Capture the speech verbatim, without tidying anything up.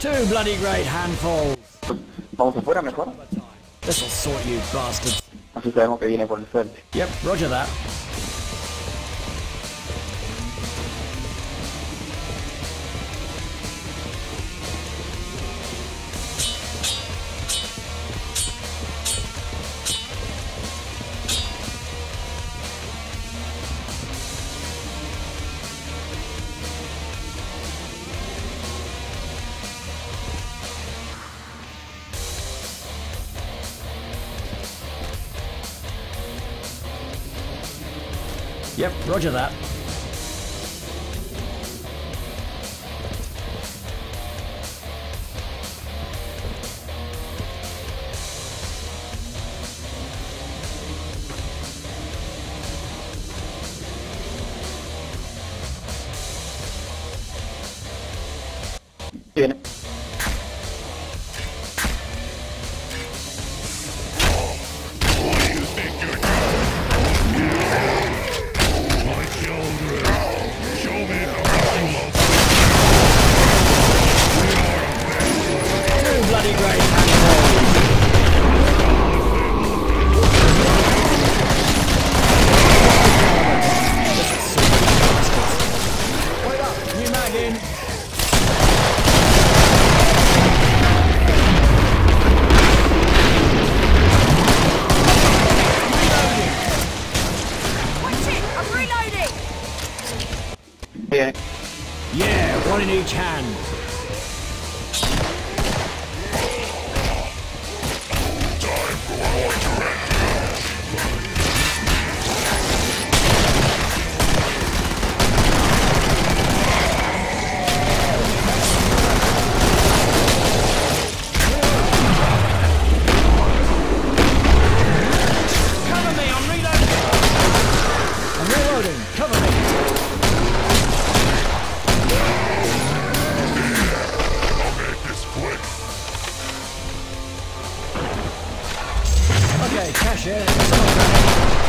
Two bloody great handfuls. Vamos afuera mejor. This'll sort you bastards. Así sabemos que viene por el frente. Yep, roger that. Yep, roger that. Viene. Bloody great handfuls. Wait up, new mag in. Watch it! I'm reloading! Viene. Yeah, one in each hand. Cover me, I'm reloading. I'm reloading, cover me. Okay, cash in.